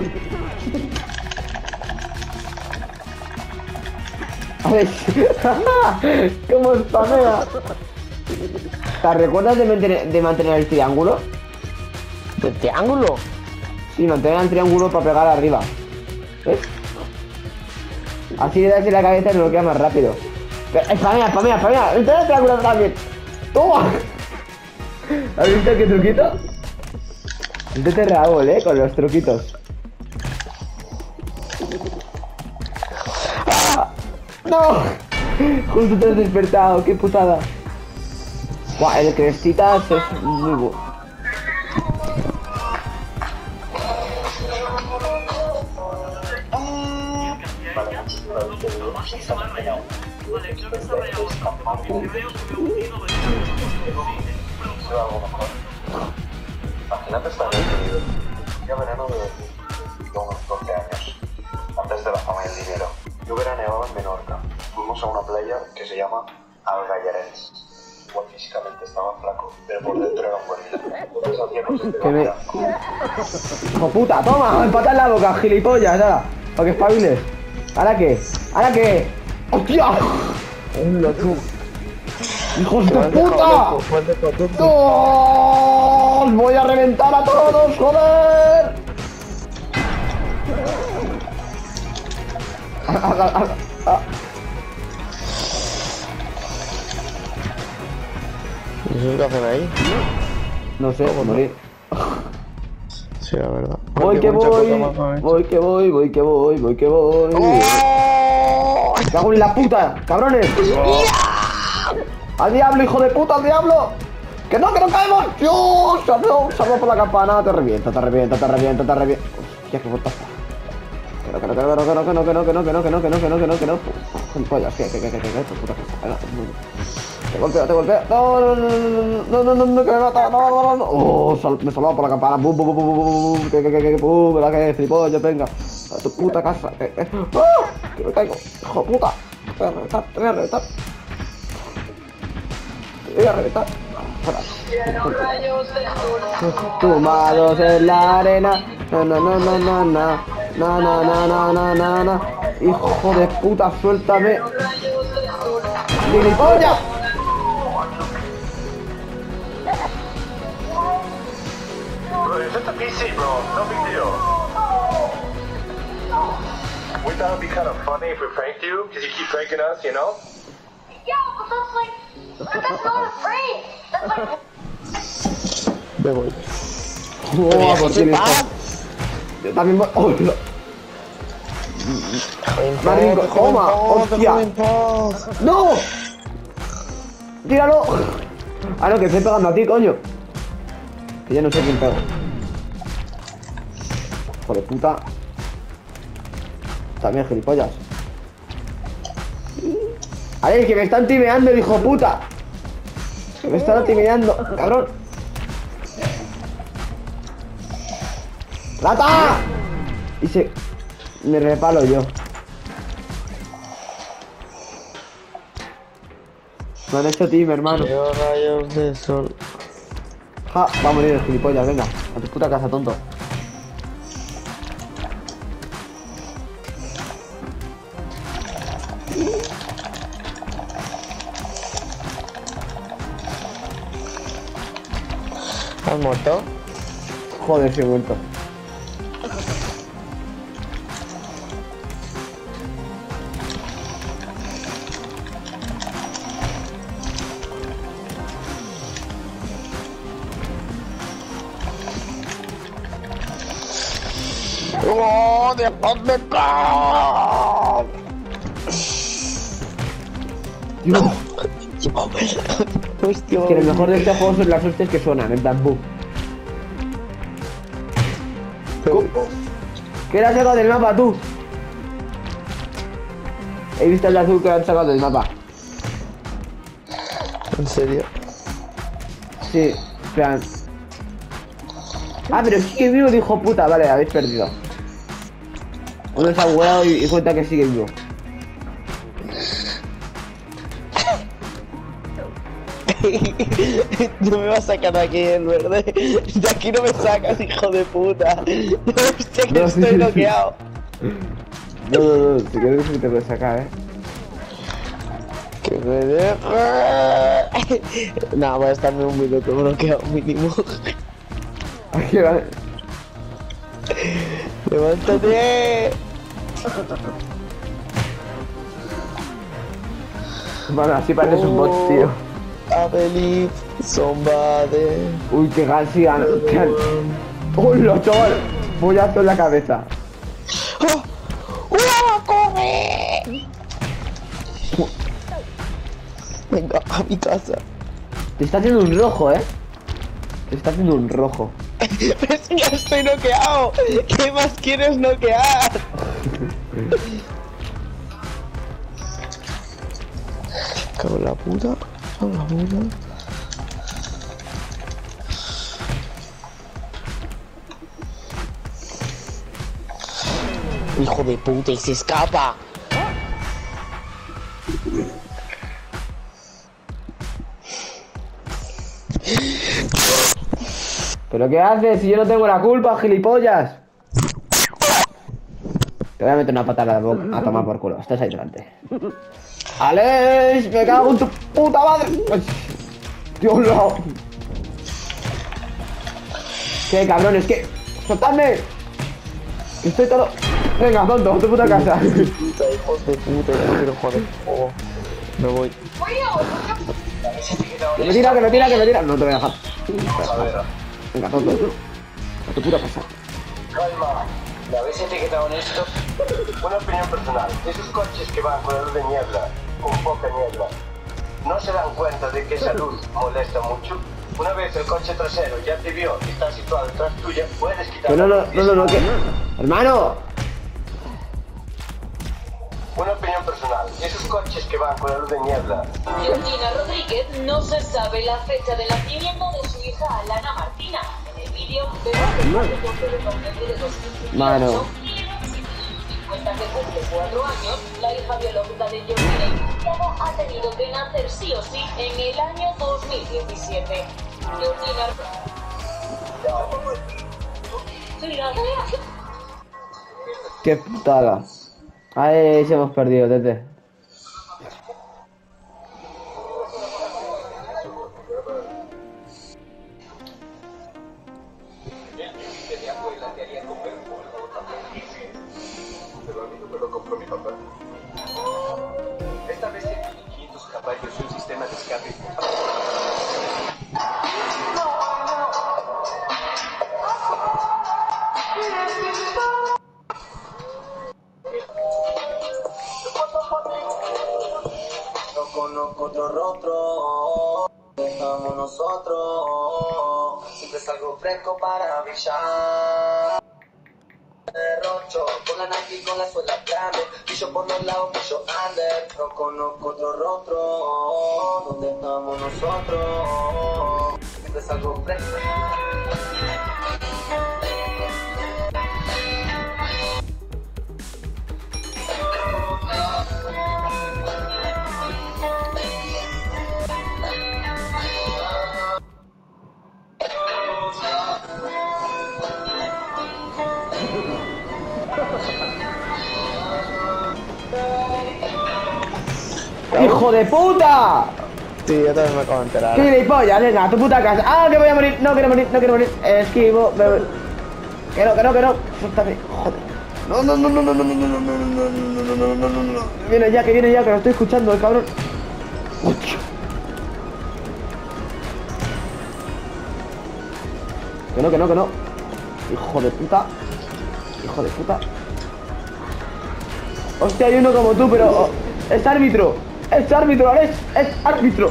A ver. ¿Cómo spamea? ¿Te recuerdas de mantener el triángulo? ¿El triángulo? Sí, mantener el triángulo para pegar arriba. ¿Ves? Así le das en la cabeza y bloquea más rápido. Spamea. Entonces el triángulo también. ¡Toma! ¿Has visto qué truquito? Intente Raúl, con los truquitos. ¡Ah! ¡No! Justo te has despertado, qué putada. Buah, el Crestitas es muy bueno. Vale, creo que se ha rayado bastante, porque veo que me he hundido Algo mejor. Imagínate estar en el día verano de unos 12 años, antes de la fama y el dinero. Yo veraneaba en Menorca. Fuimos a una playa que se llama Algallarens. Igual físicamente estaba flaco, pero por dentro era un gorila. Entonces hacíamos el Que me... verano. ¡Hijo puta! ¡Toma! ¡Empata en la boca, gilipollas! ¡Ahora! ¡Para que espabiles! ¿Ahora qué? ¿Ahora qué? ¡Hostia! ¡Hola, tú! ¡Hijos de puta! ¡No! ¡Os voy a reventar a todos, joder! ¿Y eso qué hacen ahí? No sé, morir. Sí, la verdad. Voy que voy. ¡Oh! ¡Me cago en la puta! ¡Cabrones! ¡Al diablo, hijo de puta, al diablo! ¡Que no caemos! ¡Dios! ¡Salvo por la campana! Te revienta. Hostia, qué puta. Que no. Pollas, que puta. Te golpeo. No, que me mata. No. Oh, me salvaba por la campana. Bum. ¿Verdad que flipollas? Venga. A tu puta casa. Que me caigo. Hijo de puta. Te voy a reventar. Tumbados en la arena. Na. Hijo de puta, suéltame. ¡Gilipollas! Bro, it's just a PC, bro. No big deal. We thought it'd be kind of funny if we pranked you, because you keep pranking us, you know? Yeah, but that's not a prank. That's like... Me voy. ¡Oh, por ti, yo también voy... ¡Oh, no! ¡Toma! ¡Hostia! ¡No! ¡Tíralo! Ah, no, que estoy pegando a ti, coño. Que ya no sé quién pego. Hijo de puta. También gilipollas. ¡Ay, que me están timeando, el hijo de puta! Que me están timeando, cabrón. ¡Rata! Y se... me repalo yo. Me han hecho team, hermano. Veo rayos de sol. Ja, va a morir el gilipollas, venga. A tu puta casa, tonto. ¿Has muerto? Joder, si he muerto. ¡Oh, dejadme caer! Dios. Hostia, Es que lo mejor de este juego son las hostias que suenan, en plan boom. ¿Qué le has sacado del mapa, tú? He visto el azul que lo han sacado del mapa. ¿En serio? Sí, plan. Ah, pero sigue vivo, dijo puta. Vale, habéis perdido. Uno se ha bugueado y cuenta que sigue vivo. No me vas a sacar de aquí, el verde. De aquí no me sacas, hijo de puta. No, hostia, que No, sí, estoy sí, bloqueado. No, si quieres que te puedes sacar, Que me deje. Nada, voy a estarme un minuto bloqueado mínimo. Aquí va. ¡Levántate! Bueno, así pareces un bot, tío. I believe somebody. Uy, qué gansigan. ¡Hola, chaval! Pollazo en la cabeza. ¡Oh! ¡Oh, corre! Venga, a mi casa. Te está haciendo un rojo, Te está haciendo un rojo. Pero si ya estoy noqueado. ¿Qué más quieres noquear? Cago en la puta. Cago en la puta. Hijo de puta, y se escapa. ¿Pero qué haces si yo no tengo la culpa, gilipollas? Te voy a meter una patada a la boca a tomar por culo. Estás ahí delante. ¡Alex! ¡Me cago en tu puta madre! ¡Ay! ¡Dios no! ¿Qué cabrones? ¿Qué? ¡Soltadme! Estoy todo... Venga, tonto, a tu puta casa. Puta, hijos de puta, no quiero jugar el juego. Me voy. Que me tira, que me tira, que me tira. No te voy a dejar. A ver, Venga, tonto. A tu puta casa. calma. ¿Me habéis etiquetado en esto? Una opinión personal. Esos coches que van con la luz de niebla, con poca niebla, ¿no se dan cuenta de que esa luz molesta mucho? Una vez el coche trasero ya te vio y está situado detrás tuya, puedes quitar... Que no, que... ¡Hermano! Una opinión personal. Esos coches que van con la luz de niebla. Georgina Rodríguez no se sabe la fecha de nacimiento de su hija Alana Martina. En el vídeo vemos que fue el 12 de noviembre de 2018. Mano. Cuenta que cumple 4 años, la hija biológica de Georgina Imputada ha tenido que nacer sí o sí en el año 2017. Georgina... ¡Qué putada! Ahí se hemos perdido, Tete. Esta vez tiene 500 caballos y un sistema de escape. No conozco otro rostro, estamos nosotros. Siempre salgo fresco para brillar. Derrocho, con la Nike, con la suela grande. Pillo por los lados, pillo under. No conozco otro rostro, ¿dónde estamos nosotros? Siempre salgo fresco. ¡Hijo de puta! Sí, yo también me acabo de enterar. ¡Gilipollas! Venga, a tu puta casa. ¡Ah, que voy a morir! No quiero morir, no quiero morir. Esquivo, me voy. Que no. Suéltame. Joder. No. Viene ya, que lo estoy escuchando, el cabrón. Que no. Hijo de puta. Hostia, hay uno como tú, pero... Es árbitro, Alex, es árbitro.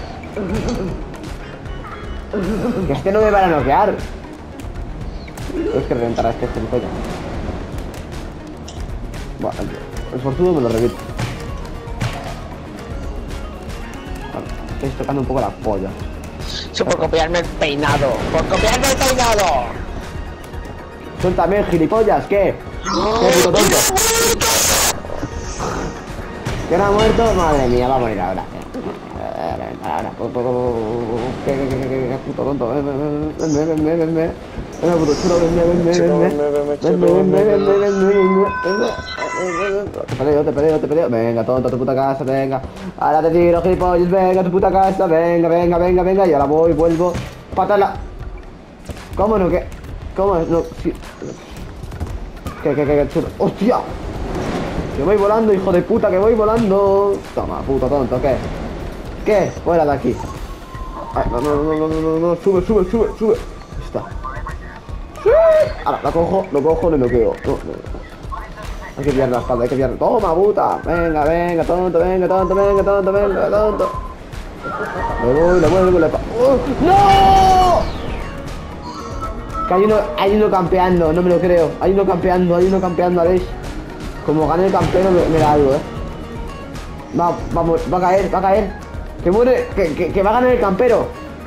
Que este no me van a noquear. Tienes que reventar a este gilipollas. Buah, el forzudo me lo reviento. Vale, estoy tocando un poco la polla. Eso por copiarme el peinado. ¡Por copiarme el peinado! Suéltame, gilipollas, ¿qué? ¿Qué puto tonto? ¿Que no ha muerto? Madre mía, va a morir ahora. Ahora, ¿qué puto tonto? Ven, puto chulo, Te peleo. Venga, tonto, a tu puta casa, venga. Ahora te tiro, gilipollas, venga a tu puta casa, venga. Y ahora vuelvo. Patala. ¿Cómo no? ¿Qué? ¿Cómo no? ¿Qué chulo? ¡Hostia! Que voy volando, hijo de puta, que voy volando. Toma, puto tonto, ¿qué? ¿Qué? Fuera de aquí. Ay, no, sube. Ahí está. ¡Sí! Ahora, lo cojo, y lo quedo. No. Hay que pillar la espalda, Toma, puta. Venga, tonto. Le voy, le vuelvo, ¡No! Que hay uno campeando, no me lo creo. Hay uno campeando, Alex. Como gane el campero me da algo, Va a caer. Que muere, que va a ganar el campero.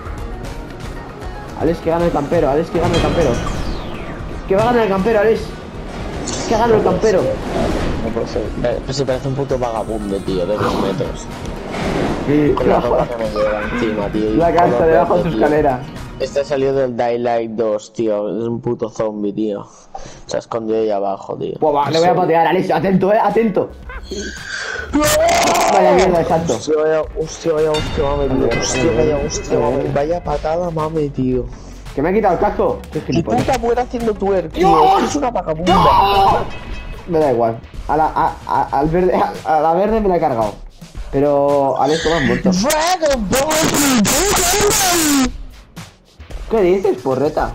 Alex, que gana el campero. Que va a ganar el campero, Alex. Que gana el campero. Pues se parece un puto vagabundo, tío, de 2 metros. Con la ropa que me lleva encima, tío. La casa debajo de su escalera. Este salió del Daylight 2, tío. Es un puto zombie, tío. Se ha escondido ahí abajo, tío. Pues va, le voy a patear, Alex. Atento, atento. Vaya mierda, exacto. Hostia, mami. Vaya patada, mami, tío. Que me ha quitado el casco. Qué Y gilipollas. puta muera haciendo twerk, tío. Es una vagabunda. Me da igual. A la verde me la he cargado. Pero Alex, tú me has muerto. ¿Qué dices, porreta?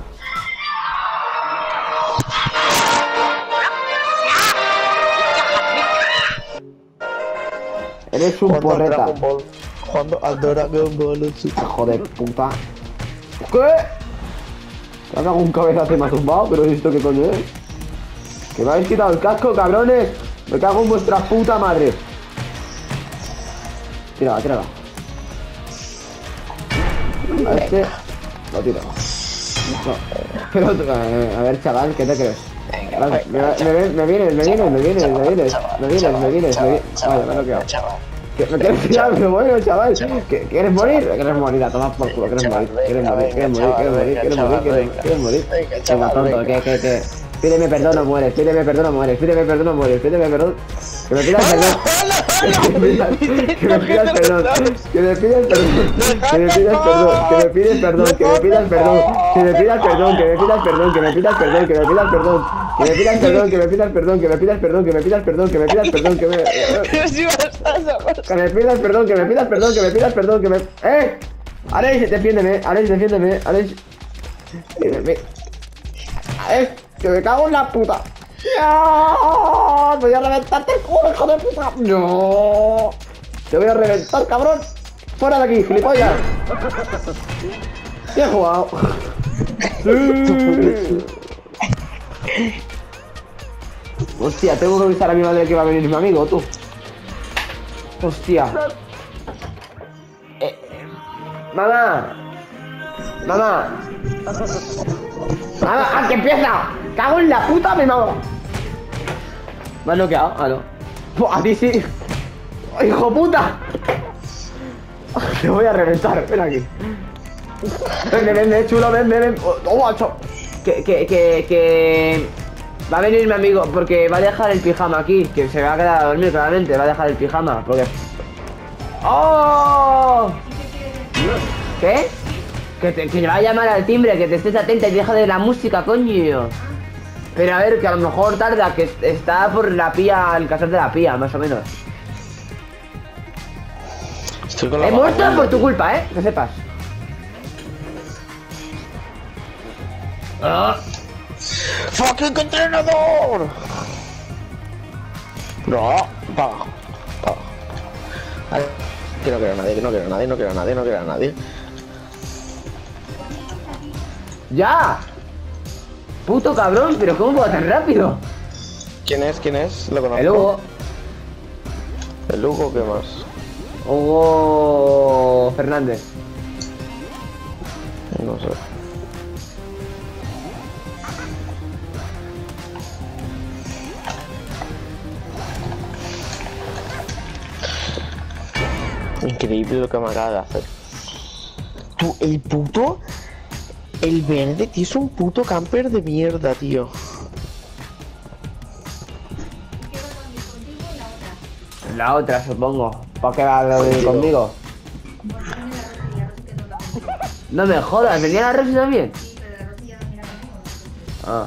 Eres un porreta. Jugando al Dragon Ball. Hijo de puta. ¿Qué? Me ha dado un cabezazo y me ha tumbado, pero ¿esto qué coño es? Que me habéis quitado el casco, cabrones. Me cago en vuestra puta madre. Tírala. A este lo tiro. No. Pero, a ver, chaval, ¿qué te crees? Me vienes. Vale, me he bloqueado. Que me quieres tirar, pero bueno, chaval. ¿Quieres morir? ¿Quieres morir? A tomar por culo, ¿quieres morir? Venga, tonto, ¿qué? Pídeme perdón o mueres. Que me pidas perdón. Que me pidas perdón. Alex, defiéndeme. Alex, que me cago en la puta. ¡No! Voy a reventarte el culo, hijo de puta. ¡No! Te voy a reventar, cabrón. Fuera de aquí, gilipollas. Bien jugado. Hostia, tengo que avisar a mi madre que va a venir mi amigo, tú. Hostia. Mamá, que empieza. Cago en la puta, mi mamá. Me has noqueado, no. A ti sí. ¡Hijo puta! Te voy a reventar, ven aquí. Ven, chulo, ven. Oh, macho. Que va a venir mi amigo porque va a dejar el pijama aquí. Que se va a quedar a dormir, claramente. Va a dejar el pijama porque... ¡Oh! ¿Qué? Que le va a llamar al timbre, que te estés atenta y deja de la música, coño. Pero a ver, que a lo mejor tarda, que está por la pía, el casal de la pía, más o menos. He muerto por tu culpa, que sepas. ¡Fucking entrenador! No, paga. Que no quiero a nadie. ¡Ya! Puto cabrón, pero ¿cómo va tan rápido? ¿Quién es? ¿Quién es? Lo conozco. El Hugo. ¿El Hugo qué más? Hugo Fernández. No sé. Increíble lo que me acaba de hacer. Tú, el puto... El verde, tío, es un puto camper de mierda, tío. La otra, supongo. ¿Para qué va a venir conmigo? No me jodas, ¿venía la Rosy también? Ah.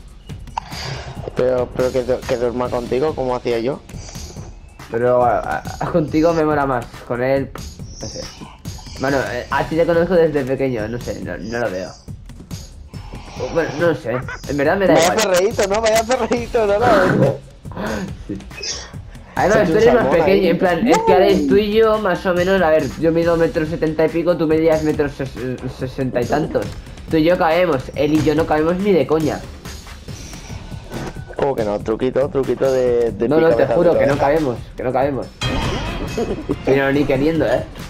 Pero que duerma contigo, como hacía yo. Pero contigo me mola más. Con él, no sé. Bueno, a ti te conozco desde pequeño, no sé, no lo veo. Bueno, no sé, en verdad me da Vaya igual. perreíto, ¿no? Vaya perreíto, ¿no? No, Sí. Además, tú eres más pequeño, en plan, es que Alex, tú y yo, más o menos, a ver, yo mido 1,70 y pico, tú medías 1,60 y tantos. Tú y yo cabemos, él y yo no cabemos ni de coña. ¿Cómo que no? Truquito de No, no, te picabeza, juro que ¿eh? no cabemos. Pero ni queriendo,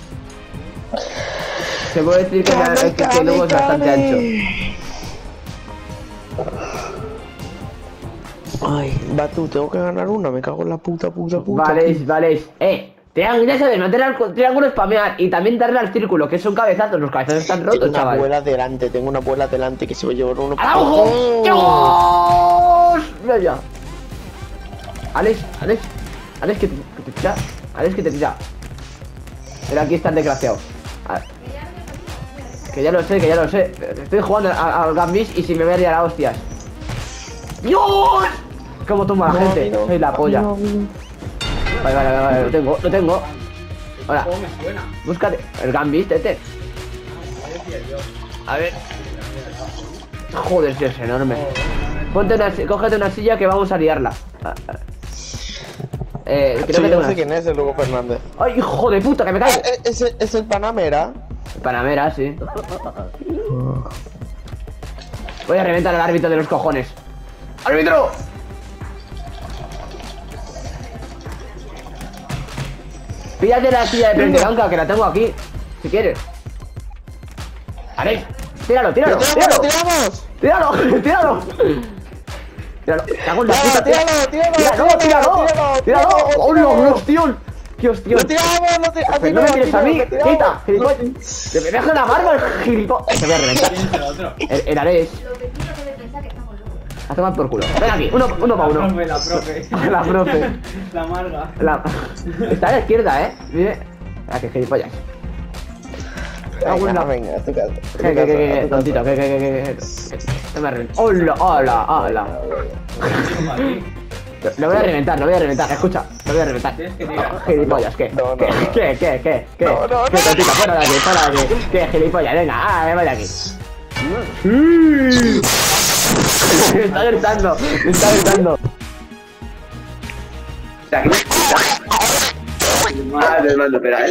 Se puede decir que luego es bastante ancho. Ay, va tú, tengo que ganar una, me cago en la puta. Vale, triángulo, ya sabes, meter al triángulo, spamear y también darle al círculo, que son cabezazos, los cabezazos están Tengo rotos, una chaval. abuela delante que se va a llevar uno. ¡Al ojo! ¡Dios! Mira ya. Alex, que te tira. Alex, que te tira. Pero aquí está el desgraciado. Que ya lo sé. Estoy jugando al Gambis y si me voy a liar a hostias. ¡Dios! ¿Cómo toma la gente? Soy la polla. Vale, lo tengo. Ahora, búscate el Gambis, tete. A ver. Joder, tío, es enorme. Cógete una silla que vamos a liarla. Creo que Sí, tengo no sé una... quién es el Hugo Fernández. ¡Ay, hijo de puta, que me caigo! Es el Panamera. Panamera, sí. Voy a reventar al árbitro de los cojones. ¡Árbitro! Píllate la silla de Prendebanca, que la tengo aquí. Si quieres. Alex, tíralo. ¡Tiramos! Tíralo. Cago en la puta, tíralo. ¡Hola, hostión! ¡Qué hostión! ¡Lo tiramos! Pero no me tires a mí, quita, gilipollas. ¡Me deja la barba el gilipollas! Te voy a reventar. El Alex. A tomar por culo. Ven aquí, uno pa' uno. La profe. La profe. La amarga. Está a la izquierda, Mire. Ah, que gilipollas. Venga, tu casa. ¿Qué, tontito? ¿Qué? No me reviento. ¡Hola! Lo voy a reventar, escucha. Lo voy a reventar. Tienes que tirar. Gilipollas, ¿qué? No. ¿Qué? No. ¿Qué, tontito? Fuera de aquí. ¿Qué, gilipollas? Venga, me voy de aquí. Me está gritando. Madre del mando, espera,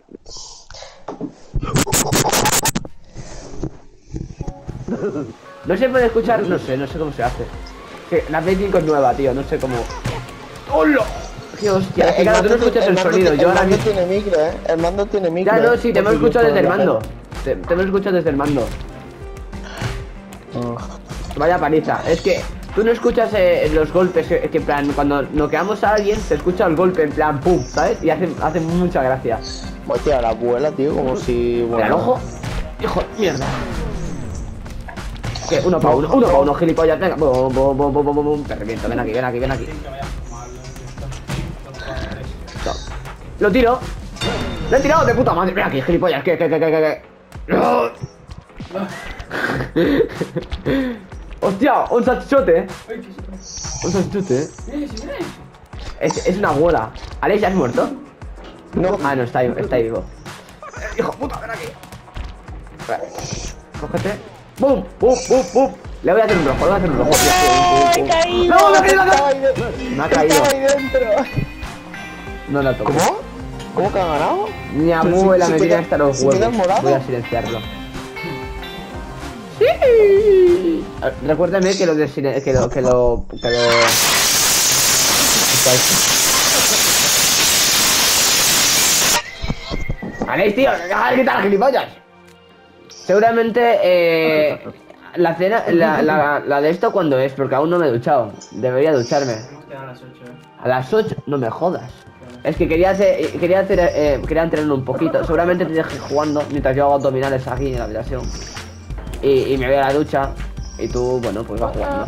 No se puede escuchar, no sé cómo se hace. Que la Play 5 es nueva, tío, no sé cómo. ¡Hola! ¡Qué hostia! Es que claro, tú no escuchas el sonido, yo ahora mismo. Tiene micro, El mando tiene micro. Ya, no, sí, te hemos escuchado desde el mando. Te hemos escuchado desde el mando. Vaya paliza, es que tú no escuchas los golpes, que en plan, cuando noqueamos a alguien, se escucha el golpe en plan pum, ¿sabes? Y hace mucha gracia. Hostia, la abuela, tío, como si... Mira, el ojo. Hijo de mierda. ¿Qué? Uno pa' uno, gilipollas. Venga, bum. Te reviento, ven aquí. No. Lo tiro. Lo he tirado de puta madre. Ven aquí, gilipollas. ¿Qué? ¡No! Hostia, un salchichote. Un salchichote. Es una abuela. ¿Alex ya has muerto? No. Ah, no, está ahí vivo. Hijo de puta, ven aquí. Cógete. ¡Bum! Le voy a hacer un rojo, ¡He caído! ¡No, me ha caído! Me ha caído. Estaba ahí dentro. No la toco. ¿Cómo que ha ganado? Mi abuela me tiene hasta los ¿Se queda huevos. morado? Voy a silenciarlo. Sí. Recuérdame que lo de que lo Aleix, tío, deja de gritar, gilipollas. Seguramente la cena, la de esto cuando es, porque aún no me he duchado. Debería ducharme. A las 8. A las 8, no me jodas. Es que quería entrenar un poquito. Seguramente te dejes jugando mientras yo hago abdominales aquí en la habitación. Y me voy a la ducha. Y tú, bueno, pues vas jugando.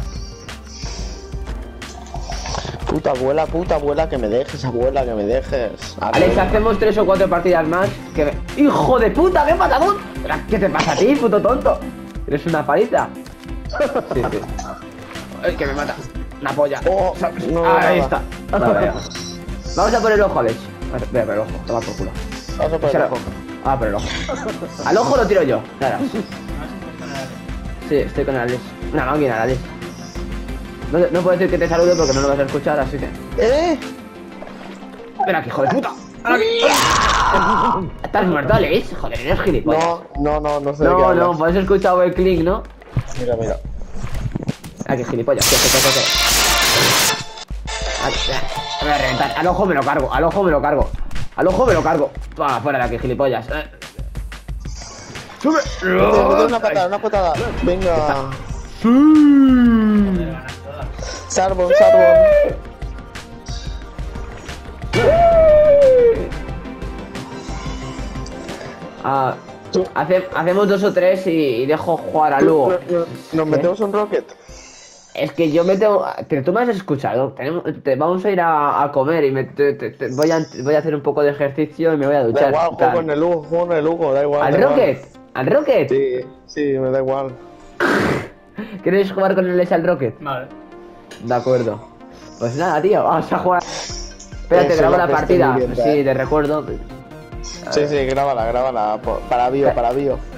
Puta abuela, que me dejes, abuela, que me dejes. Alex, hacemos 3 o 4 partidas más. Que ¡hijo de puta! ¡Qué patadón! ¿Qué te pasa a ti, puto tonto? ¿Eres una paliza? Sí, sí. Ay, que me mata. Una polla. Oh, no, ahí nada. está. Vale, vamos a por el ojo, Alex. Voy a por el ojo, toma por culo. Vamos a por el ojo. Ah, por el ojo. Al ojo lo tiro yo. Nada. Sí, estoy con Alex. Una máquina, Alex. No puedo decir que te salude porque no lo vas a escuchar, así que. Ven aquí, hijo de puta. Ven aquí. ¿Estás muerto, Alex? Joder, eres gilipollas. No sé de qué No, hablas. pues has escuchado el click, ¿no? Mira. Aquí, gilipollas. ¿Qué? Me voy a reventar. Al ojo me lo cargo. Va, fuera de aquí, gilipollas. ¡Sube! Una patada. Venga. Sarbon. Hacemos 2 o 3 y dejo jugar a Lugo. Nos metemos un rocket. Es que yo me tengo... Pero tú me has escuchado. Vamos a ir a comer y voy a hacer un poco de ejercicio y me voy a Da duchar. igual, juego en el Lugo, da igual. ¿Al da igual. Rocket? ¿Al Rocket? Sí, me da igual. ¿Quieres jugar con el al Rocket? Vale. De acuerdo. Pues nada, tío, vamos a jugar. Espérate, Eso grabo es la lo que partida. estoy viendo, Sí, te recuerdo. Sí, grábala. Para bio.